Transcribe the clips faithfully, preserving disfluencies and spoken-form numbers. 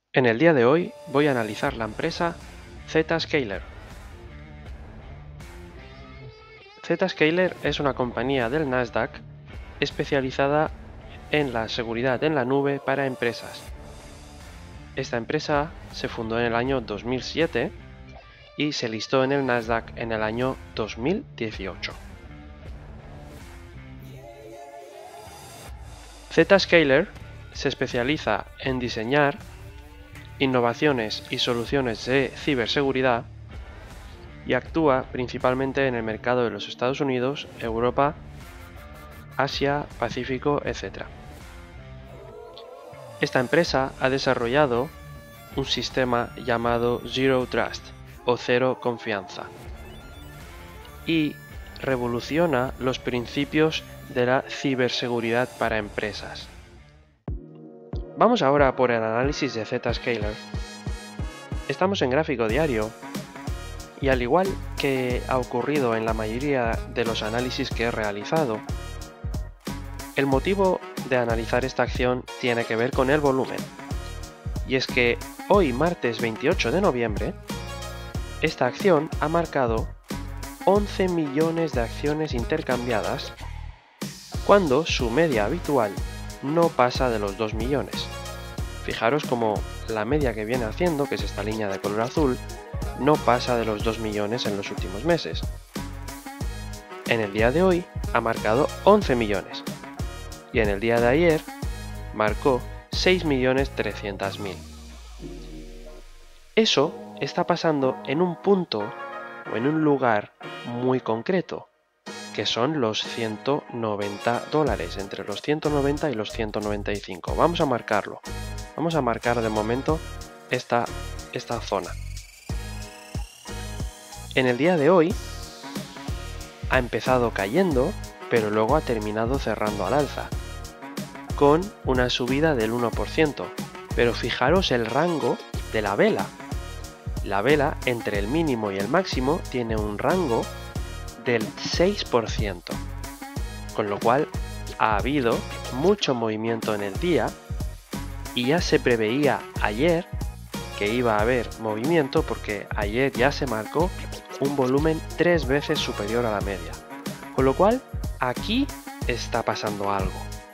En el día de hoy voy a analizar la empresa Zscaler. Zscaler es una compañía del Nasdaq especializada en la seguridad en la nube para empresas. Esta empresa se fundó en el año dos mil siete y se listó en el Nasdaq en el año dos mil dieciocho. Zscaler se especializa en diseñar innovaciones y soluciones de ciberseguridad y actúa principalmente en el mercado de los Estados Unidos, Europa, Asia, Pacífico, etcétera. Esta empresa ha desarrollado un sistema llamado Zero Trust o Cero Confianza y revoluciona los principios de la ciberseguridad para empresas. Vamos ahora por el análisis de Zscaler. Estamos en gráfico diario y al igual que ha ocurrido en la mayoría de los análisis que he realizado, el motivo de analizar esta acción tiene que ver con el volumen. Y es que hoy, martes veintiocho de noviembre, esta acción ha marcado once millones de acciones intercambiadas, cuando su media habitual no pasa de los dos millones. Fijaros como la media que viene haciendo, que es esta línea de color azul, no pasa de los dos millones en los últimos meses. En el día de hoy ha marcado once millones y en el día de ayer marcó seis millones trescientos mil. Eso está pasando en un punto o en un lugar muy concreto, que son los ciento noventa dólares, entre los ciento noventa y los ciento noventa y cinco. Vamos a marcarlo. Vamos a marcar de momento esta, esta zona. En el día de hoy ha empezado cayendo, pero luego ha terminado cerrando al alza, con una subida del uno por ciento. Pero fijaros el rango de la vela. La vela entre el mínimo y el máximo tiene un rango del seis por ciento, con lo cual ha habido mucho movimiento en el día y ya se preveía ayer que iba a haber movimiento, porque ayer ya se marcó un volumen tres veces superior a la media, con lo cual aquí está pasando algo.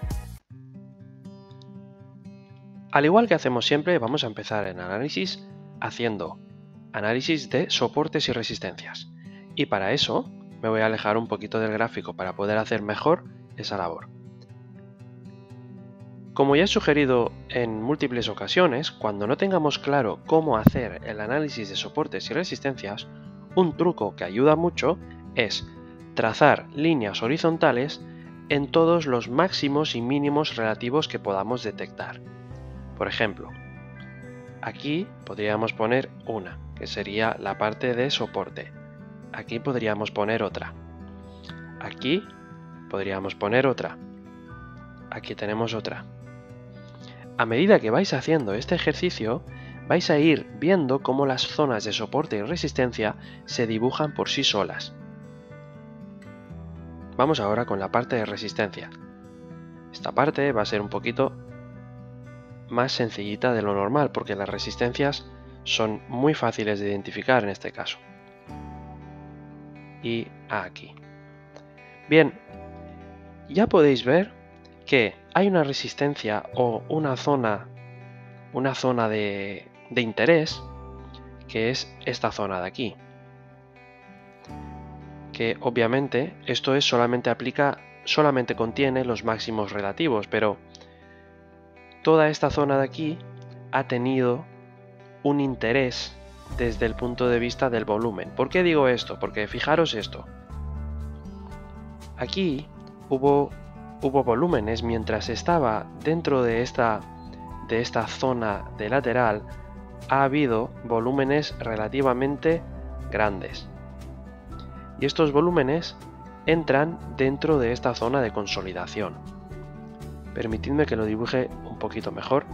Al igual que hacemos siempre, vamos a empezar el análisis haciendo análisis de soportes y resistencias, y para eso me voy a alejar un poquito del gráfico para poder hacer mejor esa labor. Como ya he sugerido en múltiples ocasiones, cuando no tengamos claro cómo hacer el análisis de soportes y resistencias, un truco que ayuda mucho es trazar líneas horizontales en todos los máximos y mínimos relativos que podamos detectar. Por ejemplo, aquí podríamos poner una, que sería la parte de soporte. Aquí podríamos poner otra. Aquí podríamos poner otra. Aquí tenemos otra. A medida que vais haciendo este ejercicio, vais a ir viendo cómo las zonas de soporte y resistencia se dibujan por sí solas. Vamos ahora con la parte de resistencia. Esta parte va a ser un poquito más sencillita de lo normal, porque las resistencias son muy fáciles de identificar en este caso. Y aquí. Bien, ya podéis ver que hay una resistencia o una zona, una zona de, de interés, que es esta zona de aquí. Que obviamente esto es solamente aplica, solamente contiene los máximos relativos, pero toda esta zona de aquí ha tenido un interés desde el punto de vista del volumen. ¿Por qué digo esto? Porque fijaros esto. Aquí hubo, hubo volúmenes mientras estaba dentro de esta, de esta zona de lateral. Ha habido volúmenes relativamente grandes. Y estos volúmenes entran dentro de esta zona de consolidación. Permitidme que lo dibuje un poquito mejor.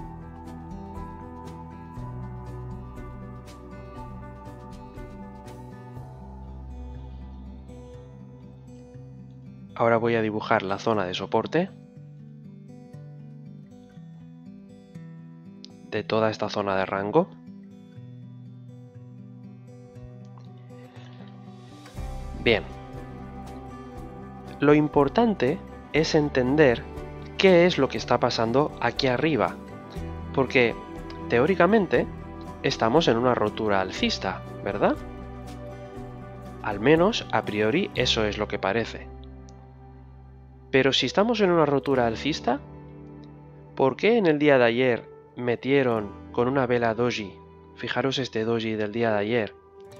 Ahora voy a dibujar la zona de soporte. de toda esta zona de rango? Bien, lo importante es entender qué es lo que está pasando aquí arriba, porque teóricamente estamos en una rotura alcista, ¿verdad? Al menos a priori eso es lo que parece. Pero si estamos en una rotura alcista, ¿por qué en el día de ayer metieron con una vela doji, fijaros este doji del día de ayer,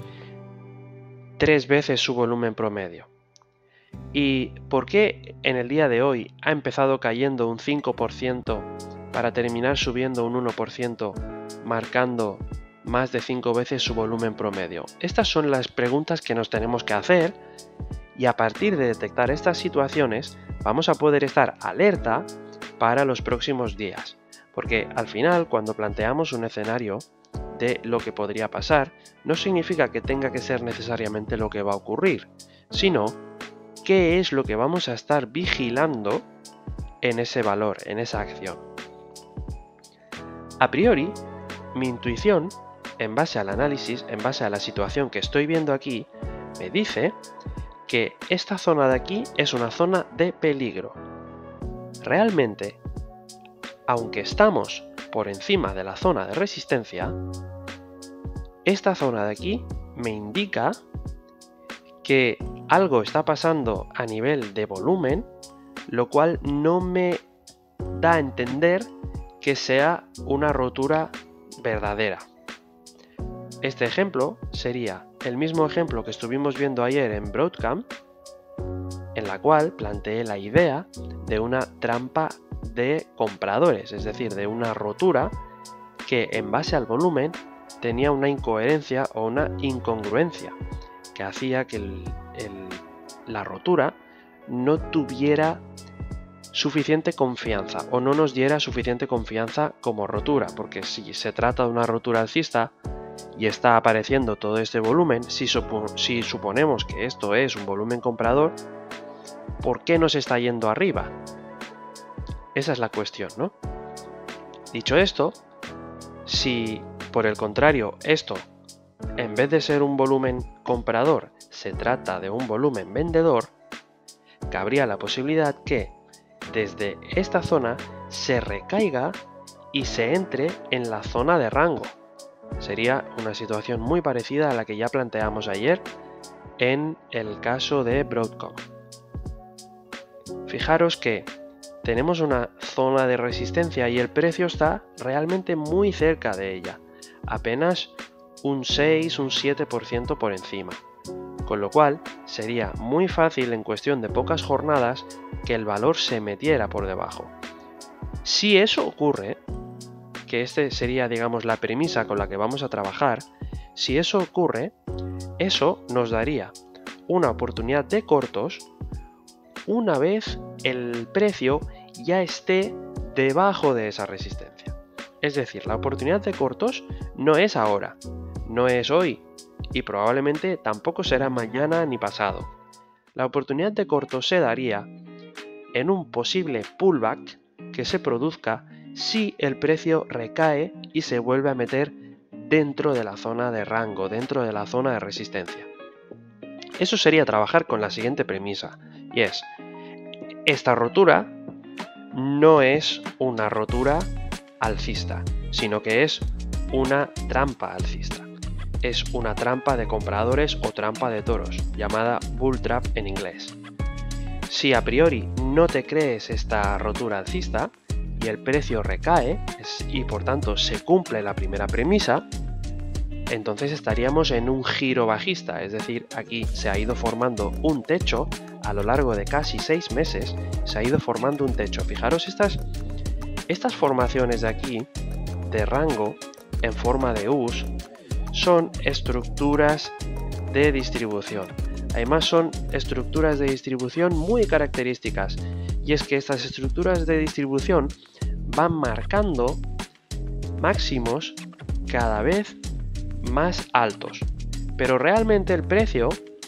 tres veces su volumen promedio? ¿Y por qué en el día de hoy ha empezado cayendo un cinco por ciento para terminar subiendo un uno por ciento, marcando más de cinco veces su volumen promedio? Estas son las preguntas que nos tenemos que hacer, y a partir de detectar estas situaciones vamos a poder estar alerta para los próximos días, porque al final, cuando planteamos un escenario de lo que podría pasar, no significa que tenga que ser necesariamente lo que va a ocurrir, sino qué es lo que vamos a estar vigilando en ese valor, en esa acción. A priori, mi intuición, en base al análisis, en base a la situación que estoy viendo aquí, me dice que esta zona de aquí es una zona de peligro. Realmente, aunque estamos por encima de la zona de resistencia, esta zona de aquí me indica que algo está pasando a nivel de volumen, lo cual no me da a entender que sea una rotura verdadera. Este ejemplo sería el mismo ejemplo que estuvimos viendo ayer en Broadcom, en la cual planteé la idea de una trampa de compradores, es decir, de una rotura que en base al volumen tenía una incoherencia o una incongruencia que hacía que el, el, la rotura no tuviera suficiente confianza o no nos diera suficiente confianza como rotura, porque si se trata de una rotura alcista y está apareciendo todo este volumen, si, supo, si suponemos que esto es un volumen comprador, ¿por qué no se está yendo arriba? Esa es la cuestión, ¿no? Dicho esto, si por el contrario esto, en vez de ser un volumen comprador, se trata de un volumen vendedor, cabría la posibilidad que desde esta zona se recaiga y se entre en la zona de rango. Sería una situación muy parecida a la que ya planteamos ayer en el caso de Broadcom. Fijaros que tenemos una zona de resistencia y el precio está realmente muy cerca de ella, apenas un seis, un siete por ciento por encima, con lo cual sería muy fácil en cuestión de pocas jornadas que el valor se metiera por debajo. Si eso ocurre, que este sería, digamos, la premisa con la que vamos a trabajar, si eso ocurre, eso nos daría una oportunidad de cortos una vez el precio ya esté debajo de esa resistencia. Es decir, la oportunidad de cortos no es ahora, no es hoy y probablemente tampoco será mañana ni pasado. La oportunidad de cortos se daría en un posible pullback que se produzca si el precio recae y se vuelve a meter dentro de la zona de rango, dentro de la zona de resistencia. Eso sería trabajar con la siguiente premisa, y es, esta rotura no es una rotura alcista, sino que es una trampa alcista. Es una trampa de compradores o trampa de toros, llamada bull trap en inglés. Si a priori no te crees esta rotura alcista y el precio recae y por tanto se cumple la primera premisa, entonces estaríamos en un giro bajista, es decir, aquí se ha ido formando un techo a lo largo de casi seis meses, se ha ido formando un techo. Fijaros estas, estas formaciones de aquí, de rango en forma de U's, son estructuras de distribución. Además son estructuras de distribución muy características, y es que estas estructuras de distribución van marcando máximos cada vez más altos, pero realmente el precio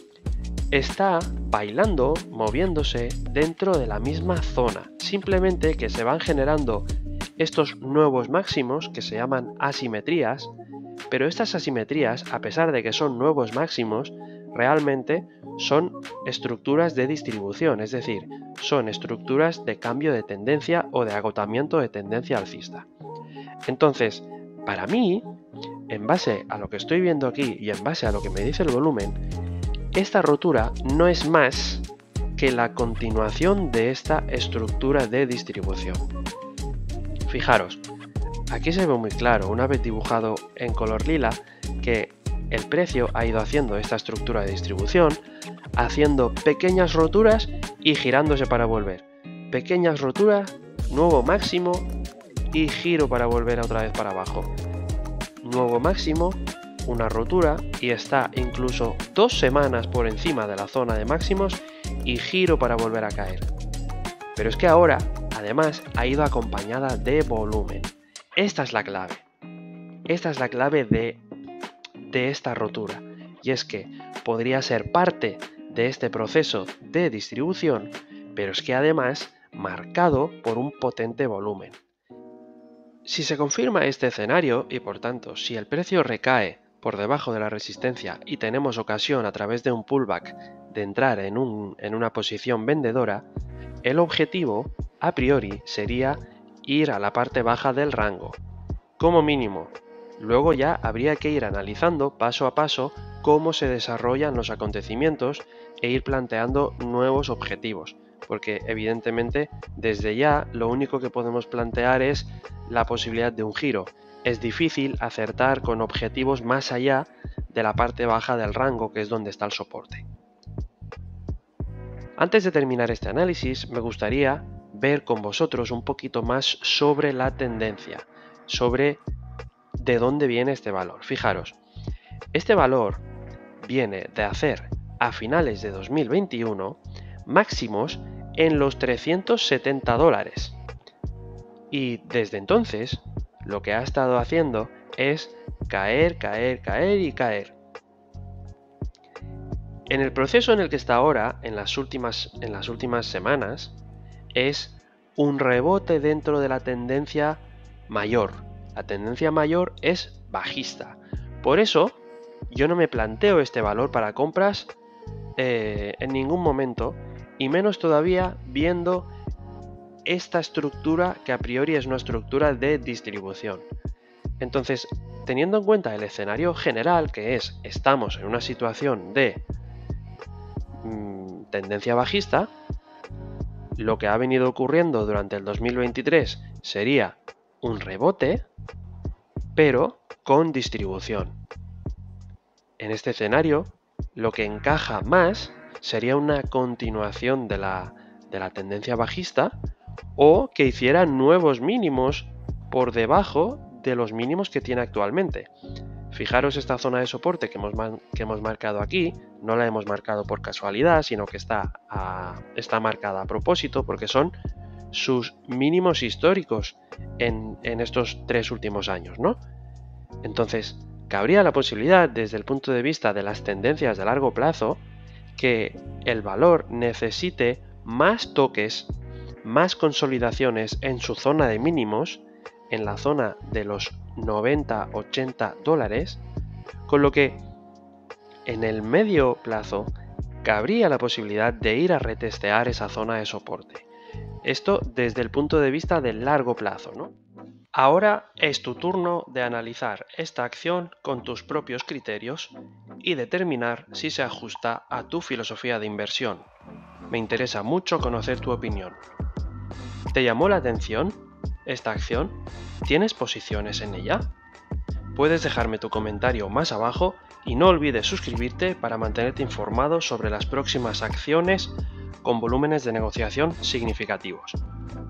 está bailando, moviéndose dentro de la misma zona, simplemente que se van generando estos nuevos máximos que se llaman asimetrías, pero estas asimetrías, a pesar de que son nuevos máximos, realmente son estructuras de distribución, es decir, son estructuras de cambio de tendencia o de agotamiento de tendencia alcista. Entonces, para mí, en base a lo que estoy viendo aquí y en base a lo que me dice el volumen, esta rotura no es más que la continuación de esta estructura de distribución. Fijaros, aquí se ve muy claro, una vez dibujado en color lila, que el precio ha ido haciendo esta estructura de distribución, haciendo pequeñas roturas y girándose para volver. Pequeñas roturas, nuevo máximo y giro para volver otra vez para abajo. Nuevo máximo, una rotura y está incluso dos semanas por encima de la zona de máximos y giro para volver a caer. Pero es que ahora, además, ha ido acompañada de volumen. Esta es la clave. Esta es la clave de, de esta rotura. Y es que podría ser parte de este proceso de distribución, pero es que además marcado por un potente volumen. Si se confirma este escenario y por tanto si el precio recae por debajo de la resistencia y tenemos ocasión a través de un pullback de entrar en, un, en una posición vendedora, el objetivo a priori sería ir a la parte baja del rango, como mínimo. Luego ya habría que ir analizando paso a paso cómo se desarrollan los acontecimientos e ir planteando nuevos objetivos, porque evidentemente desde ya lo único que podemos plantear es la posibilidad de un giro. Es difícil acertar con objetivos más allá de la parte baja del rango, que es donde está el soporte. Antes de terminar este análisis, me gustaría ver con vosotros un poquito más sobre la tendencia, sobre de dónde viene este valor. Fijaros, este valor viene de hacer a finales de dos mil veintiuno máximos en los trescientos setenta dólares. Y desde entonces, lo que ha estado haciendo es caer, caer, caer y caer. En el proceso en el que está ahora, en las últimas, en las últimas semanas, es un rebote dentro de la tendencia mayor. La tendencia mayor es bajista. Por eso, yo no me planteo este valor para compras eh, en ningún momento, y menos todavía viendo esta estructura que a priori es una estructura de distribución. Entonces, teniendo en cuenta el escenario general, que es estamos en una situación de mmm, tendencia bajista, lo que ha venido ocurriendo durante el dos mil veintitrés sería un rebote, pero con distribución. En este escenario, lo que encaja más sería una continuación de la, de la tendencia bajista, o que hiciera nuevos mínimos por debajo de los mínimos que tiene actualmente. Fijaros esta zona de soporte que hemos, que hemos marcado aquí, no la hemos marcado por casualidad, sino que está, a, está marcada a propósito porque son sus mínimos históricos en, en estos tres últimos años, ¿no? Entonces, cabría la posibilidad desde el punto de vista de las tendencias de largo plazo que el valor necesite más toques, más consolidaciones en su zona de mínimos, en la zona de los noventa ochenta dólares, con lo que en el medio plazo cabría la posibilidad de ir a retestear esa zona de soporte. Esto desde el punto de vista del largo plazo, ¿no? Ahora es tu turno de analizar esta acción con tus propios criterios y determinar si se ajusta a tu filosofía de inversión. Me interesa mucho conocer tu opinión. ¿Te llamó la atención esta acción? ¿Tienes posiciones en ella? Puedes dejarme tu comentario más abajo y no olvides suscribirte para mantenerte informado sobre las próximas acciones con volúmenes de negociación significativos.